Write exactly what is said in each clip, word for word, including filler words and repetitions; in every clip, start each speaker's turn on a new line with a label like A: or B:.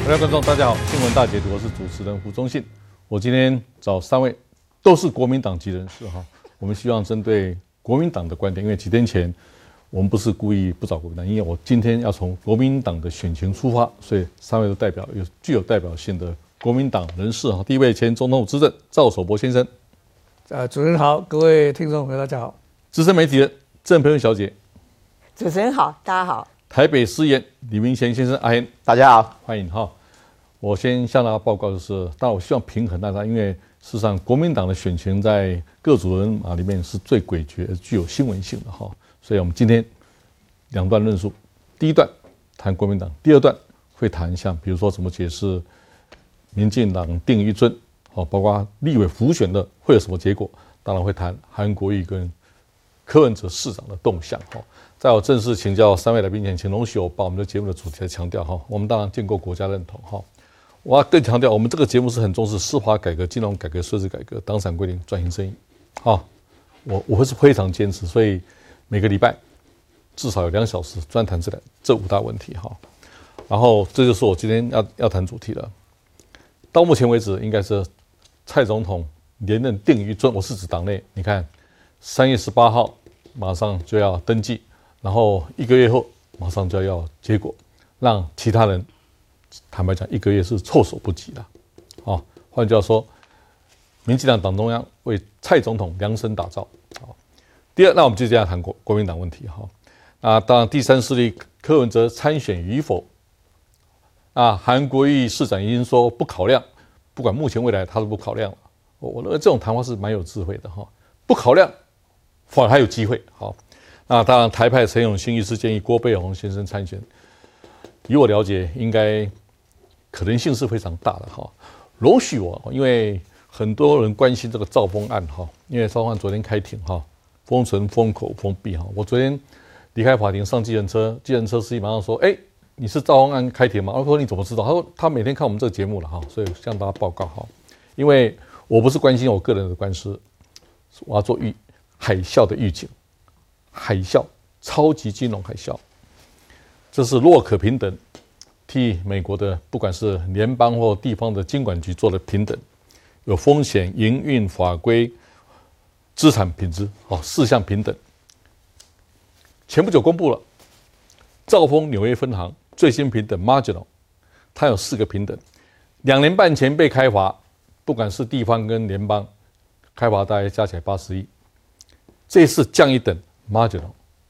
A: 各位观众，大家好，新闻大解读，我是主持人胡忠信。我今天找三位都是国民党籍人士哈，我们希望针对国民党的观点，因为几天前我们不是故意不找国民党，因为我今天要从国民党的选情出发，所以三位都代表有具有代表性的国民党人士哈。第一位前总统府资政赵守博先生，
B: 呃，主持人好，各位听众朋友大家好。
A: 资深媒体人郑培文小姐，
C: 主持人好，大家好。
A: 台北市议员李明贤先生阿贤，
D: 大家好，
A: 欢迎哈。我先向大家报告的是，当然我希望平衡大家，因为事实上国民党的选情在各组人马里面是最诡谲、具有新闻性的哈，所以我们今天两段论述，第一段谈国民党，第二段会谈像比如说怎么解释民进党定于尊，好，包括立委辅选的会有什么结果，当然会谈韩国瑜跟柯文哲市长的动向哈。在我正式请教三位来宾前，请容许我把我们的节目的主题来强调哈。我们当然建构国家认同哈。我要更强调，我们这个节目是很重视司法改革、金融改革、税制改革、党产规定、转型正义。好，我我会是非常坚持，所以每个礼拜至少有两小时专谈这两这五大问题哈。然后这就是我今天要要谈主题了。到目前为止，应该是蔡总统连任定于尊，我是指党内。你看，三月十八号马上就要登记。然后一个月后，马上就要结果，让其他人坦白讲，一个月是措手不及的。哦，换句话说，民进党党中央为蔡总统量身打造。好，第二，那我们接下来谈国国民党问题哈。那当然，第三势力柯文哲参选与否，啊，韩国瑜市长已经说不考量，不管目前未来他都不考量了。我我认为这种谈话是蛮有智慧的哈，不考量反而还有机会。好。那当然，台派陈永新医师建议郭背宏先生参选，以我了解，应该可能性是非常大的哈。容许我，因为很多人关心这个兆丰案哈，因为兆丰案昨天开庭哈，封存、封口、封闭哈。我昨天离开法庭上计程车，计程车司机马上说：“哎、欸，你是兆丰案开庭吗？”我说：“你怎么知道？”他说：“他每天看我们这个节目了哈，所以向大家报告哈。因为我不是关心我个人的官司，我要做预海啸的预警。”海啸，超级金融海啸，这是洛可平等替美国的不管是联邦或地方的金管局做了平等，有风险、营运、法规、资产品质，好四项平等。前不久公布了，兆丰纽约分行最新平等 Marginal， 它有四个平等，两年半前被开罚，不管是地方跟联邦，开罚大概加起来八十亿，这次降一等。Marginal，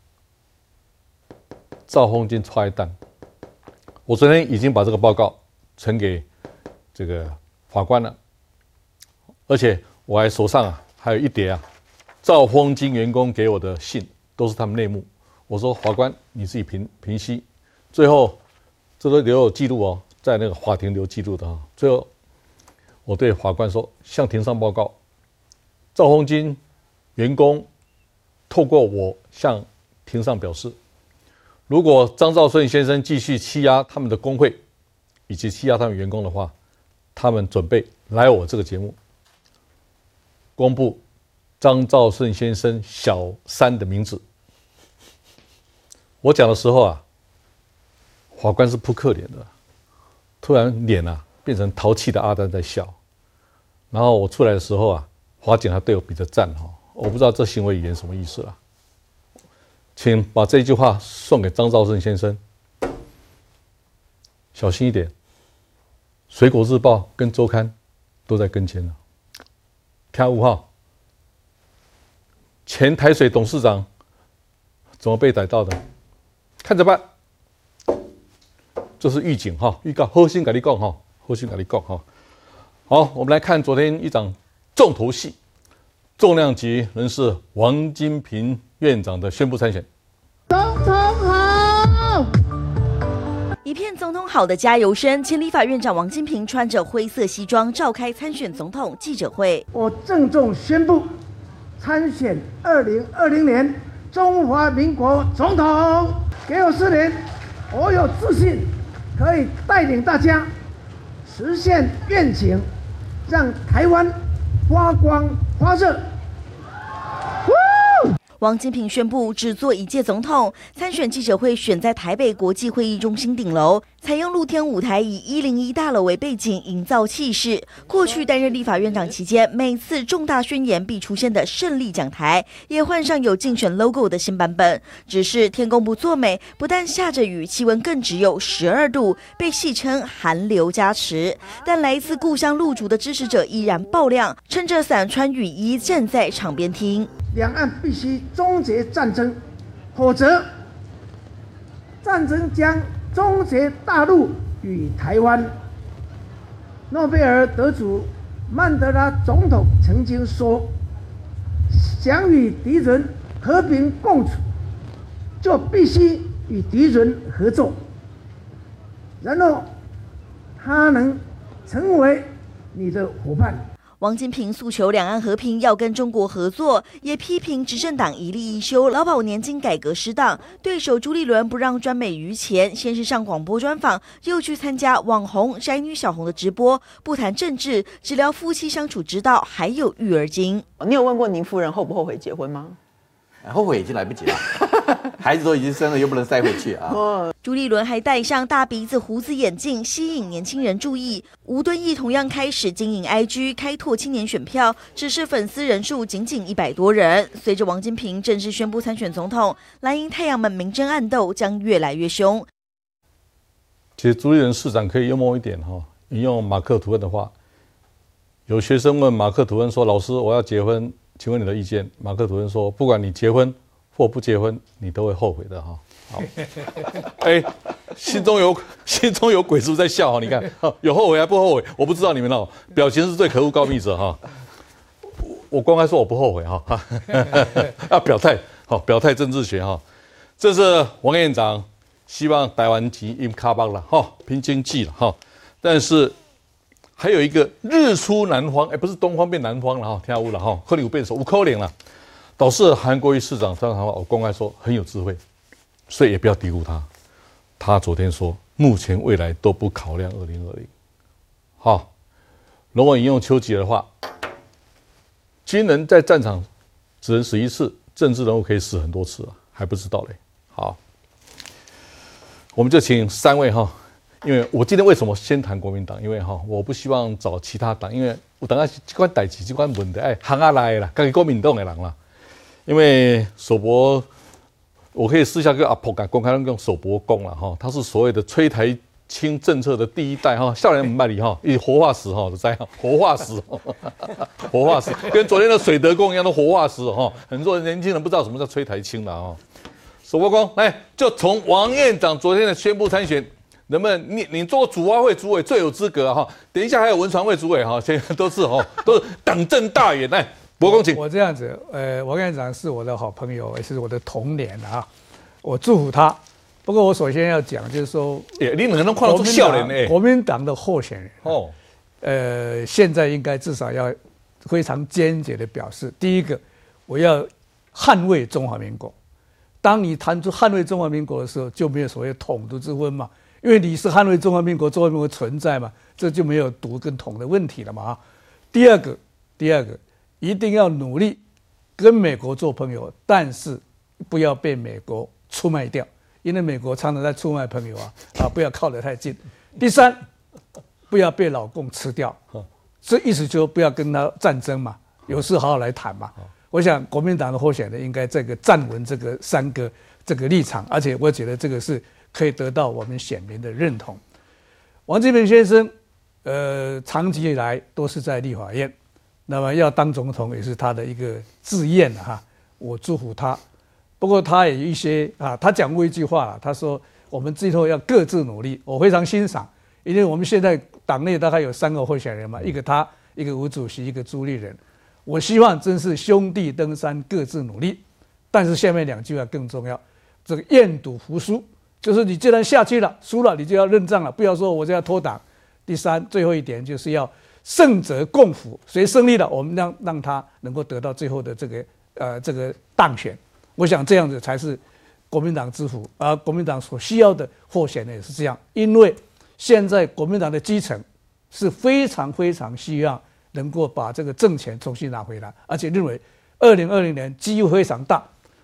A: 兆丰金踹蛋。我昨天已经把这个报告呈给这个法官了，而且我还手上啊还有一叠啊，兆丰金员工给我的信，都是他们内幕。我说法官你自己评评析，最后这都留有记录哦，在那个法庭留记录的哈。最后我对法官说，向庭上报告，兆丰金员工。透过我向庭上表示，如果张兆顺先生继续欺压他们的工会，以及欺压他们员工的话，他们准备来我这个节目，公布张兆顺先生小三的名字。我讲的时候啊，法官是扑克脸的，突然脸啊变成淘气的阿丹在笑。然后我出来的时候啊，法警还对我比着赞哈。我不知道这行为语言什么意思啦，请把这句话送给张兆顺先生，小心一点。水果日报跟周刊都在跟前了，听有哈。前台水董事长怎么被逮到的？看着办，这是预警哈，预告，好心跟你讲哈，好心跟你讲哈。好，我们来看昨天一场重头戏。重量级人士王金平院长的宣布参选。
E: 总统好！
F: 一片总统好的加油声。前立法院长王金平穿着灰色西装召开参选总统记者会。
E: 我郑重宣布参选二零二零年中华民国总统。给我四年，我有自信可以带领大家实现愿景，让台湾发光发热。
F: 王金平宣布只做一届总统，参选记者会选在台北国际会议中心顶楼，采用露天舞台，以一零一大楼为背景，营造气势。过去担任立法院长期间，每次重大宣言必出现的胜利讲台，也换上有竞选 logo 的新版本。只是天公不作美，不但下着雨，气温更只有十二度，被戏称寒流加持。但来自故乡鹿竹的支持者依然爆量，撑着伞穿雨衣站在场边听。
E: 两岸必须终结战争，否则战争将终结大陆与台湾。诺贝尔得主曼德拉总统曾经说：“想与敌人和平共处，就必须与敌人合作。然后，他能成为你的伙伴。”
F: 王金平诉求两岸和平，要跟中国合作，也批评执政党一例一休、劳保年金改革失当。对手朱立伦不让专美于前，先是上广播专访，又去参加网红宅女小红的直播，不谈政治，只聊夫妻相处之道，还有育儿经。
C: 你有问过您夫人后不后悔结婚吗？
D: 后悔已经来不及了，孩子都已经生了，又不能塞回去啊。
F: 朱立伦还戴上大鼻子胡子眼镜，吸引年轻人注意。吴敦义同样开始经营 I G， 开拓青年选票，只是粉丝人数仅仅一百多人。随着王金平正式宣布参选总统，蓝营太阳们明争暗斗将越来越凶。
A: 其实朱立伦市长可以幽默一点哈，引用马克吐温的话，有学生问马克吐温说：“老师，我要结婚，请问你的意见？”马克吐温说：“不管你结婚或不结婚，你都会后悔的哈。”好，哎、欸，心中有心中有鬼是不是在笑哈？你看，有后悔还不后悔？我不知道你们哦，表情是最可恶告密者哈。我公开说我不后悔哈，要表态好，表态政治学哈。这是王院长希望台湾及因卡邦了哈，拼经济了哈。但是还有一个日出南方，哎、欸，不是东方变南方了哈，听有了哈，可能有变数，有可能了。导致韩国瑜市长这样谈话，我公开说很有智慧，所以也不要低估他。他昨天说，目前未来都不考量二零二零。好，如果引用邱吉的话，军人在战场只能死一次，政治人物可以死很多次啊，还不知道嘞。好，我们就请三位哈，因为我今天为什么先谈国民党？因为哈，我不希望找其他党，因为我等下这款代志、这款问题，哎，行下来啦，家己国民党的人啦。因为守博，我可以私下跟阿婆讲，公开用守博讲了哈，他是所谓的催台青政策的第一代哈，少年唔卖力哈，一活化石哈，在活化石，活化石，跟昨天的水德公一样的活化石哈，很多年轻人不知道什么叫催台青了哈。守博公来，就从王院长昨天的宣布参选，能不能你你做主委会主委最有资格哈？等一下还有文传会主委哈，现在都是哈，都是党政大员来。
B: 我, 我这样子，呃，王院长是我的好朋友，也是我的童年啊，我祝福他。不过我首先要讲，就是说，
A: 欸、你能能看得出笑脸呢？
B: 国民党的候选人
A: 哦，
B: 呃，现在应该至少要非常坚决的表示，第一个，我要捍卫中华民国。当你谈出捍卫中华民国的时候，就没有所谓统独之分嘛，因为你是捍卫中华民国，中华民国存在嘛，这就没有独跟统的问题了嘛。第二个，第二个。一定要努力跟美国做朋友，但是不要被美国出卖掉，因为美国常常在出卖朋友啊啊！不要靠得太近。第三，不要被老共吃掉，这意思就不要跟他战争嘛，有事好好来谈嘛。我想国民党的候选人应该这个站稳这个三个这个立场，而且我觉得这个是可以得到我们选民的认同。王金平先生，呃，长期以来都是在立法院。那么要当总统也是他的一个志愿哈，我祝福他。不过他也有一些啊，他讲过一句话，他说我们最后要各自努力，我非常欣赏，因为我们现在党内大概有三个候选人嘛，一个他，一个吴主席，一个朱立伦。我希望真是兄弟登山各自努力，但是下面两句话更重要，这个愿赌服输，就是你既然下去了，输了你就要认账了，不要说我就要脱党。第三，最后一点就是要。胜者共辅，谁胜利了，我们让让他能够得到最后的这个呃这个当选。我想这样子才是国民党之福，而国民党所需要的候选人也是这样。因为现在国民党的基层是非常非常希望能够把这个政权重新拿回来，而且认为二零二零年机会非常大。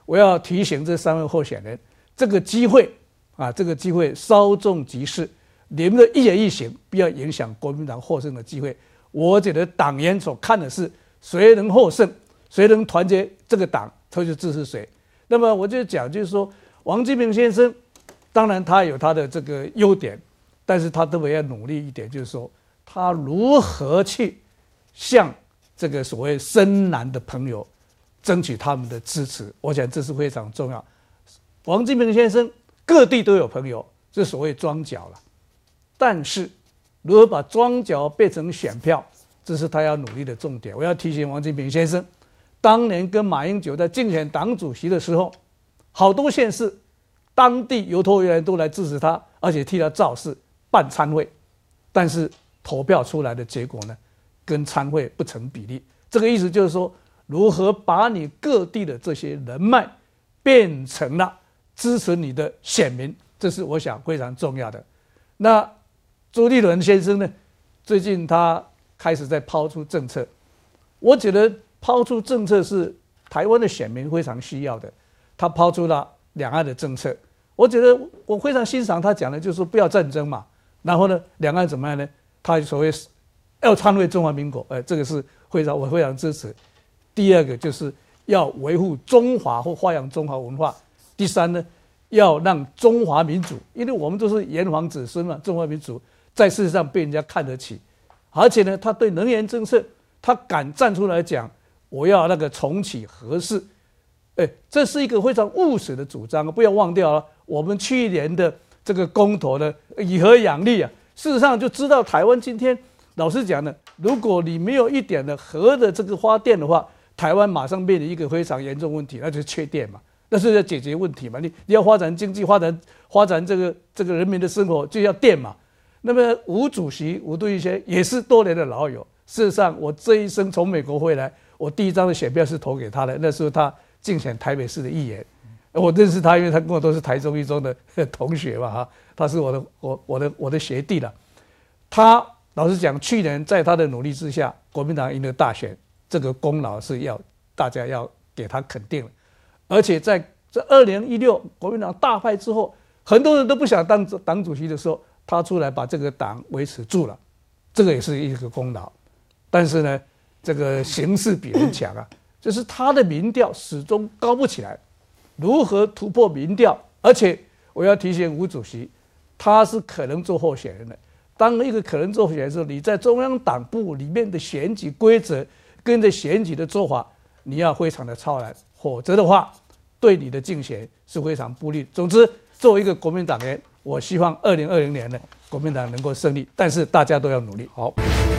B: 我要提醒这三位候选人，这个机会啊，这个机会稍纵即逝，你们的一言一行不要影响国民党获胜的机会。我觉得党员所看的是谁能获胜，谁能团结这个党，他就支持谁。那么我就讲，就是说王金平先生，当然他有他的这个优点，但是他特别要努力一点，就是说他如何去向这个所谓深蓝的朋友争取他们的支持，我想这是非常重要。王金平先生各地都有朋友，这所谓庄脚了，但是如何把庄脚变成选票，这是他要努力的重点。我要提醒王金平先生，当年跟马英九在竞选党主席的时候，好多县市当地邮托员都来支持他，而且替他造势办参会，但是投票出来的结果呢，跟参会不成比例。这个意思就是说，如何把你各地的这些人脉变成了支持你的选民，这是我想非常重要的。那朱立伦先生呢，最近他开始在抛出政策，我觉得抛出政策是台湾的选民非常需要的。他抛出了两岸的政策，我觉得我非常欣赏他讲的，就是说不要战争嘛，然后呢，两岸怎么样呢？他所谓要捍卫中华民国，呃，这个是非常我非常支持。第二个就是要维护中华或发扬中华文化。第三呢，要让中华民族，因为我们都是炎黄子孙嘛，中华民族在事实上被人家看得起，而且呢，他对能源政策，他敢站出来讲，我要那个重启核四，哎，这是一个非常务实的主张，不要忘掉了，我们去年的这个公投呢，以核养力啊，事实上就知道台湾今天，老实讲呢，如果你没有一点的核的这个发电的话，台湾马上面临一个非常严重问题，那就是缺电嘛。那是要解决问题嘛？你你要发展经济，发展发展这个这个人民的生活，就要电嘛。那么吴主席吴敦义先生也是多年的老友。事实上，我这一生从美国回来，我第一张的选票是投给他的。那时候他竞选台北市的议员，我认识他，因为他跟我都是台中一中的同学嘛，哈，他是我的我我的我的学弟了。他老实讲，去年在他的努力之下，国民党赢得大选，这个功劳是要大家要给他肯定了。而且在这二零一六国民党大败之后，很多人都不想当党主席的时候，他出来把这个党维持住了，这个也是一个功劳。但是呢，这个形势比人强啊，就是他的民调始终高不起来。如何突破民调？而且我要提醒吴主席，他是可能做候选人的。当一个可能做候选人的时候，你在中央党部里面的选举规则跟着选举的做法，你要非常的超然。否则的话，对你的竞选是非常不利。总之，作为一个国民党员，我希望二零二零年呢，国民党能够胜利，但是大家都要努力。
A: 好。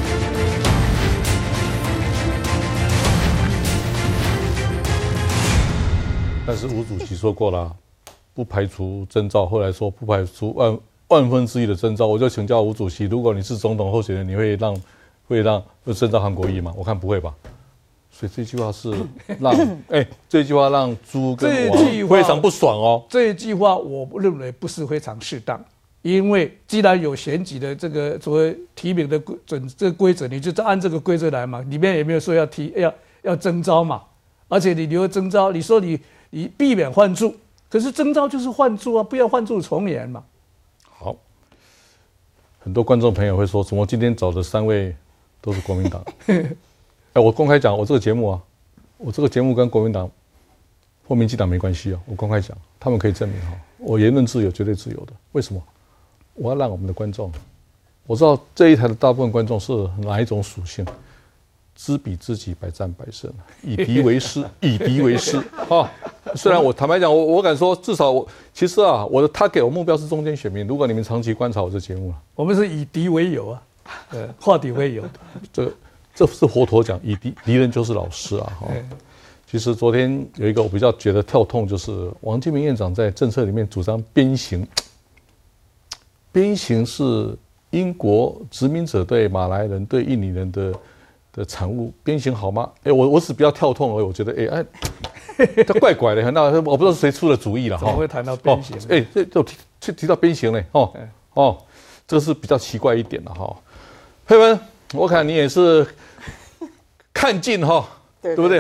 A: 但是吴主席说过了，不排除征召，后来说不排除万万分之一的征召。我就请教吴主席，如果你是总统候选人，你会让会让会征召韩国瑜吗？我看不会吧。所以这句话是让哎、欸，这句话让朱跟王非常不爽哦。
B: 这一句话我认为不是非常适当，因为既然有选举的这个所谓提名的准这个规则，你就按这个规则来嘛。里面也没有说要提要要征召嘛，而且你留征召，你说你你避免换柱，可是征召就是换柱啊，不要换柱重演嘛。
A: 好，很多观众朋友会说，怎么今天找的三位都是国民党？哎，我公开讲，我这个节目啊，我这个节目跟国民党或民进党没关系啊。我公开讲，他们可以证明哈，我言论自由绝对自由的。为什么？我要让我们的观众，我知道这一台的大部分观众是哪一种属性，知彼知己，百战百胜，以敌为师，以敌为师啊。虽然我坦白讲，我我敢说，至少我其实啊，我的他给我目标是中间选民。如果你们长期观察我这节目啊，
B: 我们是以敌为友啊，呃，化敌为友。
A: 这个。这是佛陀讲，以敌敌人就是老师啊！哈，其实昨天有一个我比较觉得跳痛，就是王金平院长在政策里面主张鞭刑。鞭刑是英国殖民者对马来人、对印尼人的的产物，鞭刑好吗？哎，我我只比较跳痛而已，我觉得哎哎，他怪怪的，那我不知道谁出的主意了哈。
B: 怎么会谈到鞭刑？
A: 哎，这就提提到鞭刑嘞，哦哦，这是比较奇怪一点的哈。佩文，我看你也是看尽哈，对不对哈？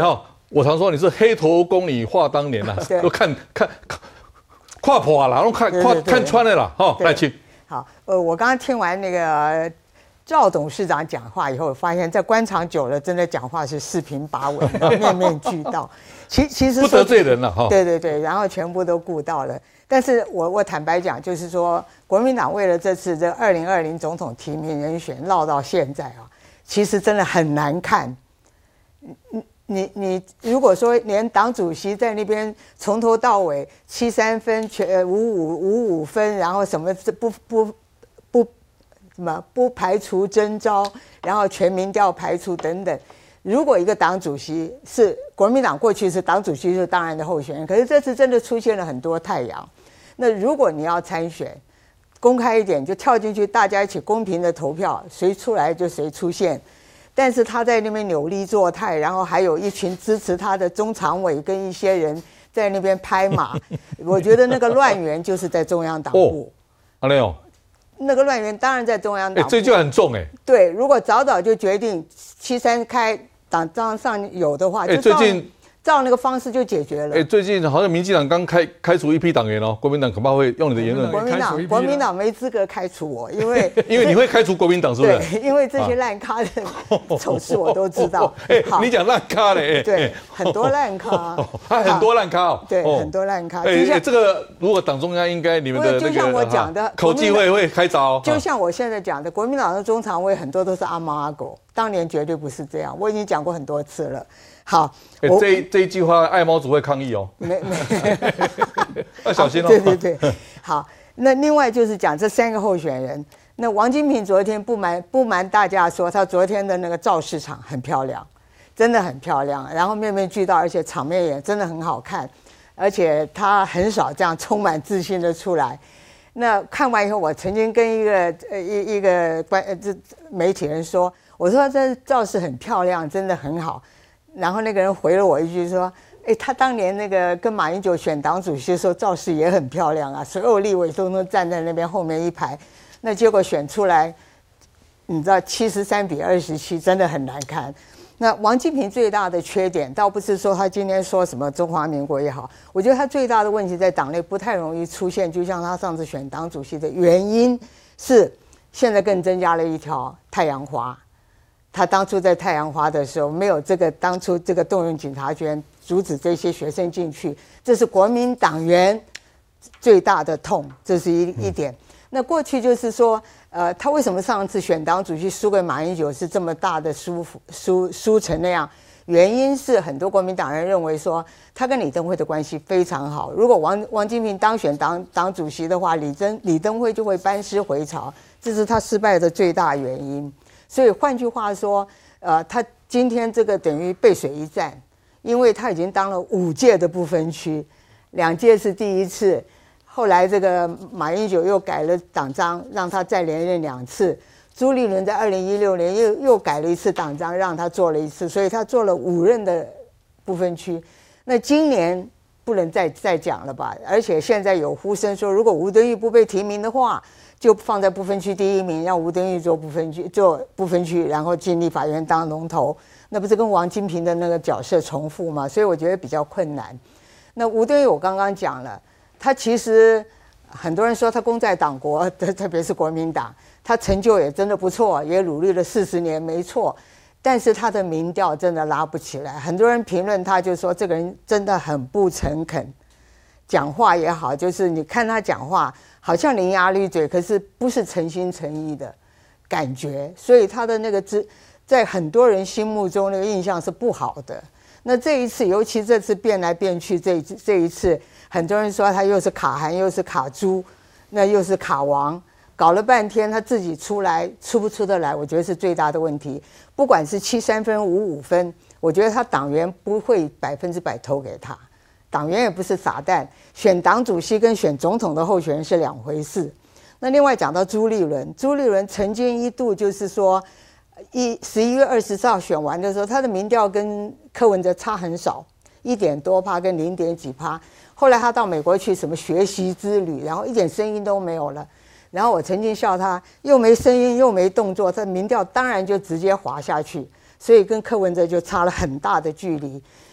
A: 我常说你是黑头宫女话当年啦，都看看看破了，都看看看穿了啦。哈，来请。
G: 好，呃，我刚刚听完那个赵董事长讲话以后，发现在官场久了，真的讲话是四平八稳，面面俱到。其其实
A: 不得罪人了哈。
G: 对对对，然后全部都顾到了。但是我我坦白讲，就是说，国民党为了这次这二零二零总统提名人选闹到现在啊，其实真的很难看。你你你，如果说连党主席在那边从头到尾七三分全五五五五分，然后什么不不不什么不排除征召，然后全民调排除等等。如果一个党主席是国民党过去是党主席是当然的候选人，可是这次真的出现了很多太阳。那如果你要参选，公开一点就跳进去，大家一起公平的投票，谁出来就谁出现。但是他在那边扭力作态，然后还有一群支持他的中常委跟一些人在那边拍马，我觉得那个乱源就是在中央党部。
A: 阿雷哦，
G: 那个乱源当然在中央党部。
A: 这就很重哎。
G: 对，如果早早就决定七三开党章上有的话，就
A: 最近。
G: 照那个方式就解决了。
A: 哎，最近好像民进党刚开开除一批党员哦，国民党恐怕会用你的言论。
G: 国民党国民党没资格开除我，因为
A: 因为你会开除国民党是不是？
G: 对，因为这些烂咖的丑事我都知道。
A: 哎，你讲烂咖嘞？
G: 对，很多烂咖，
A: 他很多烂咖哦。
G: 对，很多烂咖。
A: 哎，这个如果党中央应该你们的
G: 就像我讲的，
A: 口技会会开凿。
G: 就像我现在讲的，国民党的中常委很多都是阿猫阿狗，当年绝对不是这样，我已经讲过很多次了。好，
A: 欸、这这一句话，爱猫组会抗议哦。
G: 没没，
A: 要小心哦。
G: 对对对，好，那另外就是讲这三个候选人。那王金平昨天不瞒不瞒大家说，他昨天的那个造势场很漂亮，真的很漂亮，然后面面俱到，而且场面也真的很好看，而且他很少这样充满自信的出来。那看完以后，我曾经跟一个呃一一个关呃这媒体人说，我说这造势很漂亮，真的很好。然后那个人回了我一句说：“哎，他当年那个跟马英九选党主席的时候，造势也很漂亮啊，所有立委都能站在那边后面一排，那结果选出来，你知道七十三比二十七，真的很难看。那王金平最大的缺点，倒不是说他今天说什么中华民国也好，我觉得他最大的问题在党内不太容易出现，就像他上次选党主席的原因是，现在更增加了一条太阳花。”他当初在太阳花的时候，没有这个当初这个动用警察权阻止这些学生进去，这是国民党员最大的痛，这是一一点。那过去就是说，呃，他为什么上次选党主席输给马英九是这么大的输输输成那样？原因是很多国民党人认为说，他跟李登辉的关系非常好。如果王王金平当选党党主席的话，李登李登辉就会班师回朝，这是他失败的最大原因。所以换句话说，呃，他今天这个等于背水一战，因为他已经当了五届的不分区，两届是第一次，后来这个马英九又改了党章，让他再连任两次。朱立伦在二零一六年又又改了一次党章，让他做了一次，所以他做了五任的不分区。那今年不能再再讲了吧？而且现在有呼声说，如果吴敦义不被提名的话，就放在不分区第一名，让吴敦义做不分区，做不分区，然后进立法院当龙头，那不是跟王金平的那个角色重复吗？所以我觉得比较困难。那吴敦义我刚刚讲了，他其实很多人说他功在党国，特别是国民党，他成就也真的不错，也努力了四十年，没错。但是他的民调真的拉不起来，很多人评论他就说这个人真的很不诚恳，讲话也好，就是你看他讲话好像伶牙俐嘴，可是不是诚心诚意的感觉，所以他的那个在很多人心目中那个印象是不好的。那这一次，尤其这次变来变去，这这一次，很多人说他又是卡韩，又是卡朱，那又是卡王，搞了半天他自己出来出不出得来，我觉得是最大的问题。不管是七三分五五分，我觉得他党员不会百分之百投给他。党员也不是傻蛋，选党主席跟选总统的候选人是两回事。那另外讲到朱立伦，朱立伦曾经一度就是说，一十一月二十四号选完的时候，他的民调跟柯文哲差很少，一点多趴跟零点几趴。后来他到美国去什么学习之旅，然后一点声音都没有了。然后我曾经笑他又没声音又没动作，他的民调当然就直接滑下去，所以跟柯文哲就差了很大的距离。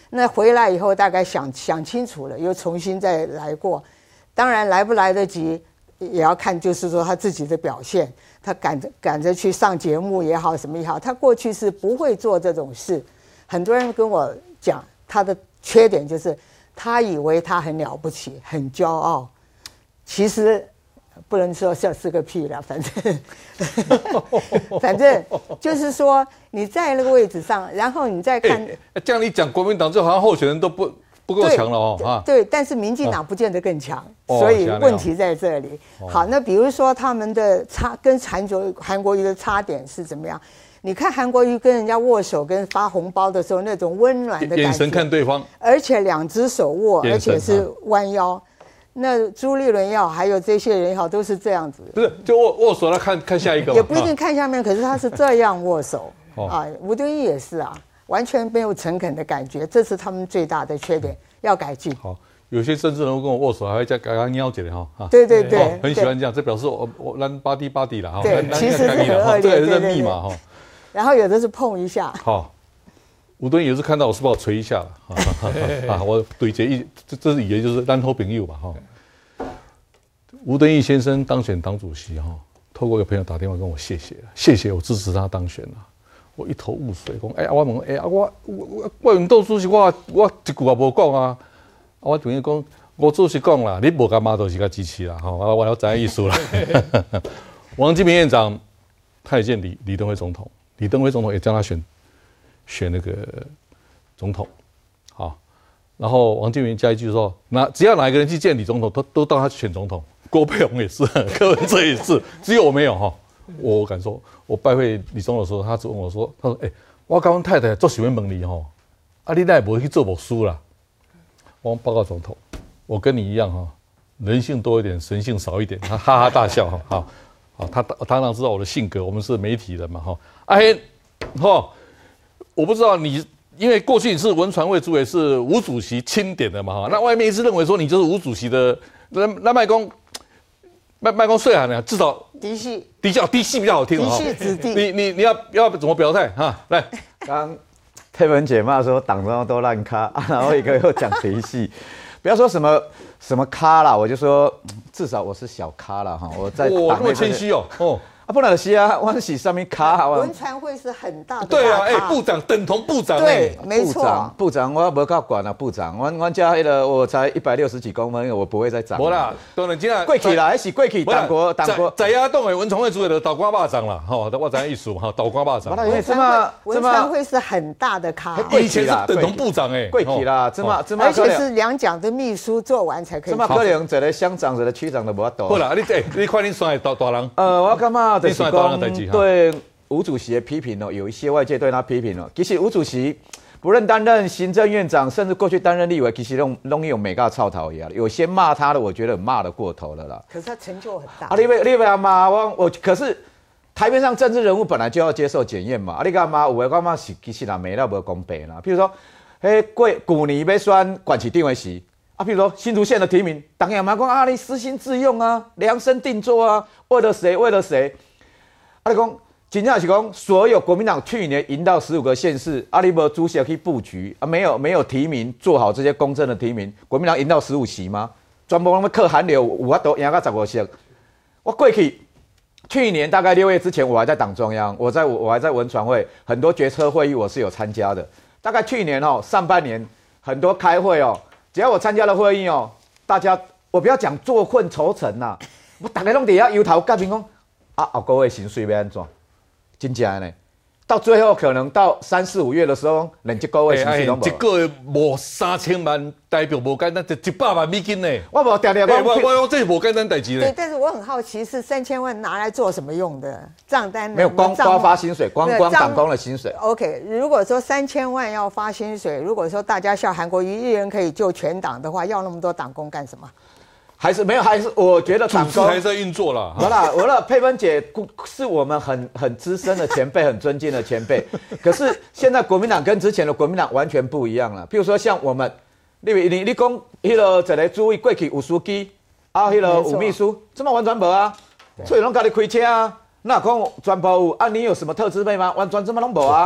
G: 那回来以后大概想想清楚了，又重新再来过。当然来不来得及，也要看就是说他自己的表现。他赶着赶着去上节目也好，什么也好，他过去是不会做这种事。很多人跟我讲，他的缺点就是他以为他很了不起，很骄傲，其实。不能说这是个屁了，反正反正就是说你在那个位置上，然后你再看，
A: 欸、这样你讲国民党就好像候选人都不不够强了哦啊。
G: 对，但是民进党不见得更强，哦、所以问题在这里。哦、好，那比如说他们的差跟韩国韩国瑜的差点是怎么样？你看韩国瑜跟人家握手跟发红包的时候那种温暖的感觉，
A: 眼神看对方，
G: 而且两只手握，而且是弯腰。那朱立伦也好，还有这些人也好，都是这样子。
A: 不是，就握握手来看看下一个。
G: 也不一定看下面，可是他是这样握手、哦、啊。吴敦义也是啊，完全没有诚恳的感觉，这是他们最大的缺点，要改进。
A: 好，有些政治人物跟我握手，还会再刚刚喵姐的哈。
G: 对对对、
A: 哦，很喜欢这样，这表示我我咱巴蒂巴蒂了哈。
G: 对，其实是很恶劣，
A: 这也是密码哈。
G: 然后有的是碰一下。
A: 好。吴敦义也是看到我是把我捶一下了啊！我对决一，这这是也就是单头朋友吧哈。吴敦义先生当选党主席哈，透过一个朋友打电话跟我谢谢，谢谢我支持他当选了。我一头雾水，讲哎、欸、我问哎、欸、我我我运动主席我我一句也无讲啊，我等于讲我主席讲啦，你无干嘛都是个支持啦哈，我要知影意思啦。王金平院长他也见李李登辉总统，李登辉总统也叫他选。选那个总统，好，然后王金平加一句说，哪只要哪一个人去见李总统，都都当他选总统。郭佩宏也是，柯文哲也是，只有我没有哈。我敢说，我拜会李总统的时候，他只问我说，他说，哎、欸，我跟我太太做喜欢问你哈，啊，你那不会去做某书啦？我报告总统，我跟你一样哈，人性多一点，神性少一点。他哈哈大笑哈，好，好，他他当然知道我的性格，我们是媒体人嘛哈。阿黑，哈。我不知道你，因为过去你是文传会主委，是吴主席钦点的嘛哈，那外面一直认为说你就是吴主席的，那那麦公，麦麦公岁寒呢，至少
G: 嫡系，
A: 嫡系嫡系比较好听
G: 哈，嫡系子弟，
A: 你你你要要怎么表态哈？来，
H: 刚佩文姐骂说党中央都烂咖，然后一个又讲嫡系，不要说什么什么咖啦，我就说至少我是小咖啦哈，我在
A: 我那么谦虚哦哦。
H: 啊，不然是啊，我是上面卡
G: 文传会是很大的，
A: 对啊，哎、欸，部长等同部长，
G: 对，没错，
H: 部长，部长我无够管啊，部长，我我家那个我才一百六十几公分，我不会再长。
A: 无啦，当然今仔
H: 过去啦，还是过去党国党国
A: 在野党的文传会主委的倒瓜巴掌啦，吼，我知影意思嘛，倒瓜巴掌。
G: 文传文传会是很大的咖，
A: 以前是等同部长哎，
H: 过去啦，这么这么，
G: 而且是两蒋的秘书做完才可以。
H: 这么可能一个乡长，一个区长都无法多。
A: 好啦，你哎，你看你算大大人。
H: 呃，我感觉就是讲。对吴主席的批评哦，有一些外界对他批评哦。其实吴主席不论担任行政院长，甚至过去担任立委，其实都都有每个操头一样。有些骂他的，我觉得骂得过头了啦。
G: 可是他成就很大。
H: 啊，你别你别骂我，我可是台面上政治人物本来就要接受检验嘛。啊，你干嘛？有的干嘛是其实啦，没那么公平啦。譬如说，嘿，过旧年要选管市定位时啊，譬如说新竹县的提名，党员嘛讲啊，你私心自用啊，量身定做啊，为了谁？为了谁？啊，你讲，真正是讲，所有国民党去年赢到十五个县市，啊，你无主席去布局啊，没有没有提名，做好这些公正的提名，国民党赢到十五席吗？全部他们靠韩流，有法度赢到十五席。我过去去年大概六月之前，我还在党中央，我在我还在文传会，很多决策会议我是有参加的。大概去年哦，上半年很多开会哦，只要我参加了会议哦，大家我不要讲坐困愁城呐，我大家拢底下摇头甲面讲。啊，后个月薪水要安怎？真正呢，到最后可能到三四五月的时候，连一个月薪水都无。
A: 一个月无三千万，代表无简单，就一百万美金呢。
H: 我无常常
A: 讲，我我这无简单代志呢。
G: 对，但是我很好奇，是三千万拿来做什么用的？账单
H: 没有光光发薪水，光光党工的薪水。
G: OK， 如果说三千万要发薪水，如果说大家像韩国瑜一人可以救全党的话，要那么多党工干什么？
H: 还是没有，还是我觉得党工
A: 还是在运作啦。
H: 好啦，我了，佩芬姐是我们很很资深的前辈，很尊敬的前辈。可是现在国民党跟之前的国民党完全不一样了。譬如说像我们，你你你讲迄个一个主委过去有司机，啊，迄个有秘书，这么完全无啊，所以拢家己开车啊。那讲全部有啊？你有什么特支配吗？完全这么拢无啊。
A: 欸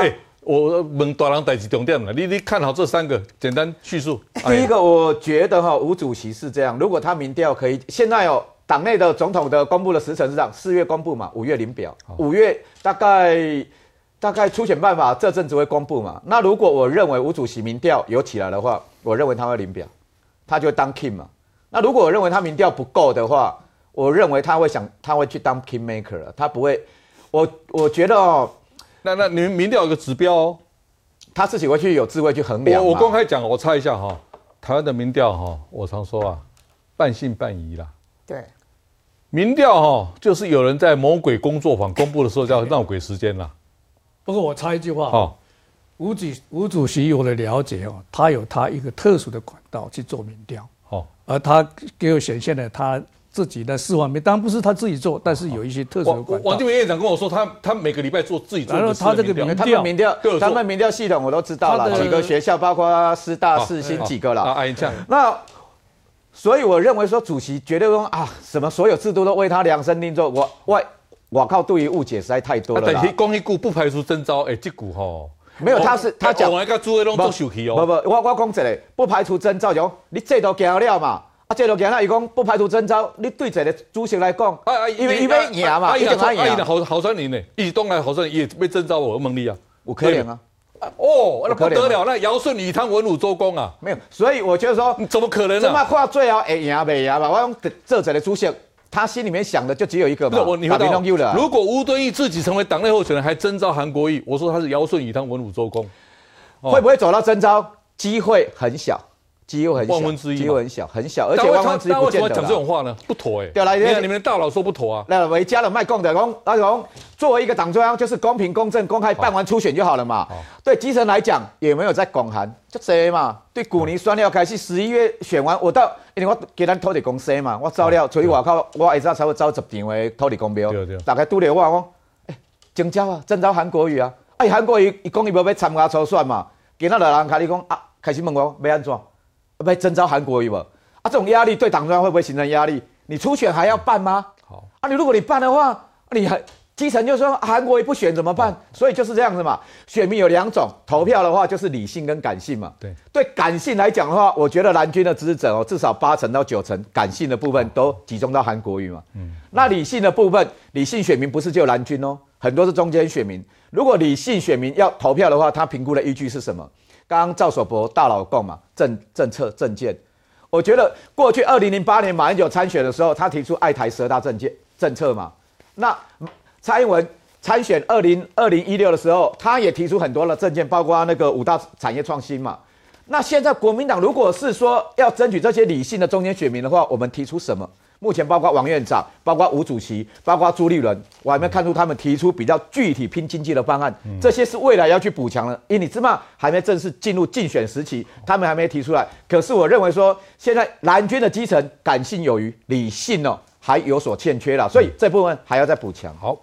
A: 我问大人代志重点了，你你看好这三个，简单叙述。
H: 第一个，我觉得哈，吴主席是这样，如果他民调可以，现在哦，党内的总统的公布的时程是这样，四月公布嘛，五月领表，五月大概大概初选办法这阵子会公布嘛。那如果我认为吴主席民调有起来的话，我认为他会领表，他就会当 king 嘛。那如果我认为他民调不够的话，我认为他会想他会去当 king maker 了，他不会。我我觉得哦。
A: 那那你们民调有个指标哦，
H: 他自己会去有智慧去衡量。
A: 我我公开讲，我猜一下哈，台湾的民调哈，我常说啊，半信半疑啦。
G: 对，
A: 民调哈，就是有人在魔鬼工作坊公布的时候叫闹鬼时间啦。
B: 不过我插一句话，
A: 哦，
B: 吴主吴主席我的了解哦，他有他一个特殊的管道去做民调，
A: 哦，
B: 而他给我显现了他自己的四方面，当然不是他自己做，但是有一些特殊的管道。
A: 王金平院长跟我说，他他每个礼拜做自己做的。
B: 然后他这个民
H: 调，他们民调，他们民调系统我都知道了，几个学校，包括师大、世新几个了。
A: 啊，这样。
H: 那所以我认为说，主席绝对说啊，什么所有制度都为他量身定做。我我我靠，对于误解实在太多了。
A: 但是讲一句不排除征召，哎，这句吼。
H: 没有，他是他讲。
A: 我个诸位拢做受气哦。
H: 不不，我我讲一个，不排除征召，就你制度行了嘛。啊，这路行啦，伊讲不排除征召。你对一个主席来讲，啊啊，因为伊要赢嘛，伊就要赢。
A: 啊，伊的好好三年呢，伊是东来好三年，伊要征召我，我问你啊，
H: 有可能啊。
A: 哦，那不得了，那尧舜禹汤文武周公啊，
H: 没有，所以我觉得说，
A: 怎么可能啊？
H: 这么看最后会赢袂赢吧？我讲这者的主席，他心里面想的就只有一个嘛，
A: 我你回答，如果吴敦义自己成为党内候选人，还征召韩国瑜，我说他是尧舜禹汤文武周公，
H: 会不会走到征召？机会很小。机会很小，
A: 万分之一，
H: 机会很小，很小，而且万分之一不见得。
A: 为什么讲这种话呢？不妥哎。
H: 对啦，
A: 你看你们的大佬说不妥啊。
H: 那维嘉的卖供的讲，那讲作为一个党中央，就是公平、公正、公开办完初选就好了嘛。对基层来讲，也没有在拱韩，就这嘛。对古尼酸料开始十一月选完，我到，因为我给咱土地公司嘛，我照料，所以我靠，我下早才会招十场的土地公标，大概拄着我讲，哎，征召啊，征召韩国瑜啊，哎，韩国瑜伊讲伊无要参加初选嘛，今仔日人开始讲啊，开始问我要安怎？被征召韩国瑜不？啊，这种压力对党中央会不会形成压力？你初选还要办吗？好啊，你如果你办的话，你还基层就说韩国瑜不选怎么办？所以就是这样子嘛。选民有两种，投票的话就是理性跟感性嘛。对，对感性来讲的话，我觉得蓝军的支持者哦，至少八成到九成感性的部分都集中到韩国瑜嘛。嗯，那理性的部分，理性选民不是只有蓝军哦，很多是中间选民。如果理性选民要投票的话，他评估的依据是什么？刚刚赵守博大佬讲嘛，政政策政见，我觉得过去二零零八年马英九参选的时候，他提出爱台十大政见政策嘛。那蔡英文参选二零二零一六的时候，他也提出很多的政见，包括那个五大产业创新嘛。那现在国民党如果是说要争取这些理性的中间选民的话，我们提出什么？目前包括王院长，包括吴主席，包括朱立伦，我还没看出他们提出比较具体拼经济的方案。嗯、这些是未来要去补强的，因为你知道还没正式进入竞选时期，他们还没提出来。可是我认为说，现在蓝军的基层感性有余，理性哦还有所欠缺啦，所以这部分还要再补强。
A: 好。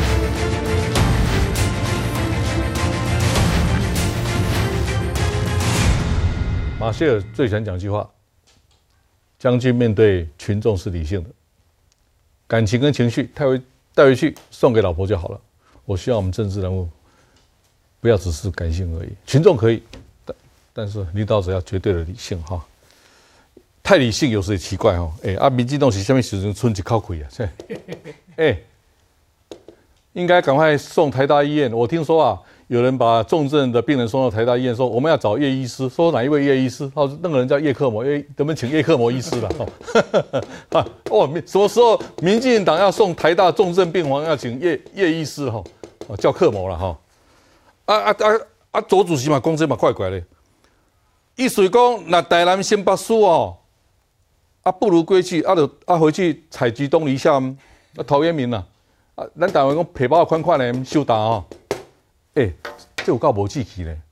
A: 马歇尔最喜欢讲一句话。将军面对群众是理性的，感情跟情绪带回带回去送给老婆就好了。我希望我们政治人物不要只是感性而已，群众可以，但但是领导者要绝对的理性哈。太理性有时也奇怪哈，哎、欸、啊，民进党是下面时阵春一口气啊，哎、欸，应该赶快送台大医院。我听说啊。有人把重症的病人送到台大医院，说我们要找叶医师，说哪一位叶医师？哦，那个人叫叶克膜，哎，能不能请叶克膜医师了？哦，哦，什么时候民进党要送台大重症病房要请叶叶医师哈？哦，叫克膜了哈。啊啊啊啊！左主席嘛，讲这嘛怪怪的。意思讲，那台南新北市哦，啊不如归去，啊就啊回去采集东篱下，啊陶渊明呐，啊咱台湾讲皮包款款的修打哦。哎、欸，这有够无志气嘞！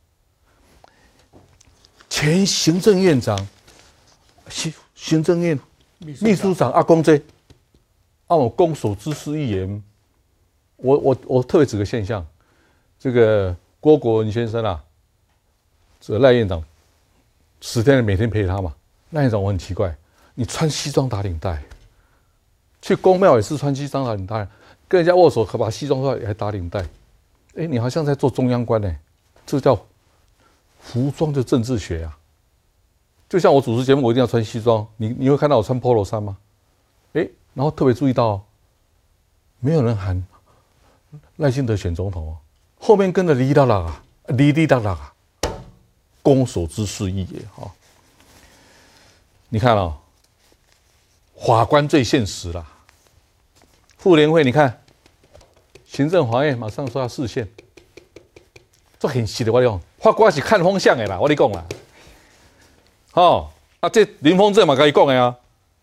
A: 前行政院长、行行政院秘书长阿公这，啊，我公所之事一言。我我我特别指个现象，这个郭国文先生啊，这个赖院长，十天每天陪他嘛。赖院长我很奇怪，你穿西装打领带，去公庙也是穿西装打领带，跟人家握手可把西装出来还打领带。哎，你好像在做中央官呢， 这个叫服装的政治学啊。就像我主持节目，我一定要穿西装，你你会看到我穿 polo 衫吗？哎，然后特别注意到，没有人喊赖清德选总统哦，后面跟着哩啦啦啊，哩哩啦啦啊，公所之事意也哈。你看啊、哦，法官最现实啦。妇联会，你看，行政法院马上说要释宪，这很实的我讲，法官是看风向的啦，我跟你讲啦。哦，啊，这林峰正嘛跟你讲的啊，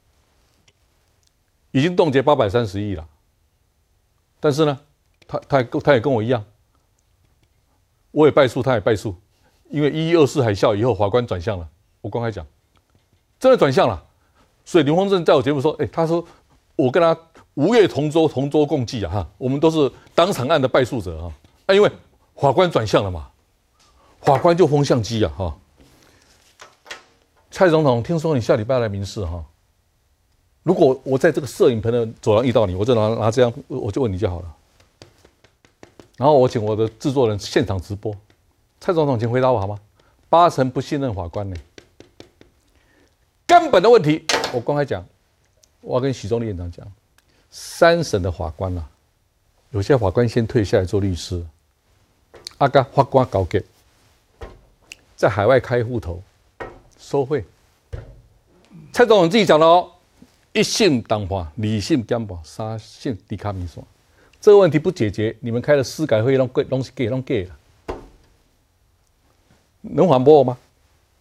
A: 已经冻结八百三十亿了。但是呢，他他他也跟我一样，我也败诉，他也败诉，因为一一二四海啸以后，法官转向了。我公开讲，真的转向了。所以林峰正在我节目说，哎、欸，他说我跟他无月同舟，同舟共济啊，哈，我们都是当场案的败诉者啊，啊，因为法官转向了嘛，法官就风向机啊，哈。蔡总统，听说你下礼拜来民视哈，如果我在这个摄影棚的走廊遇到你，我就拿拿这样，我就问你就好了。然后我请我的制作人现场直播，蔡总统，请回答我好吗？八成不信任法官呢，根本的问题，我公开讲，我要跟许宗力院长讲，三审的法官啊，有些法官先退下来做律师，阿嘎法官高级，在海外开户头。收贿，蔡总统自己讲的哦，一审当判，二审减判，三审低卡米线。这个问题不解决，你们开的司改会拢拢是假拢假了，能反驳我吗？